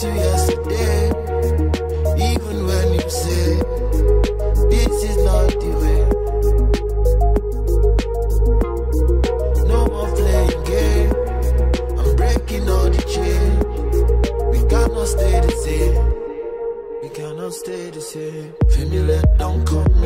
to yesterday. Even when you say this is not the way. No more playing game. I'm breaking all the chain. We cannot stay the same. We cannot stay the same. Feel me, let don't come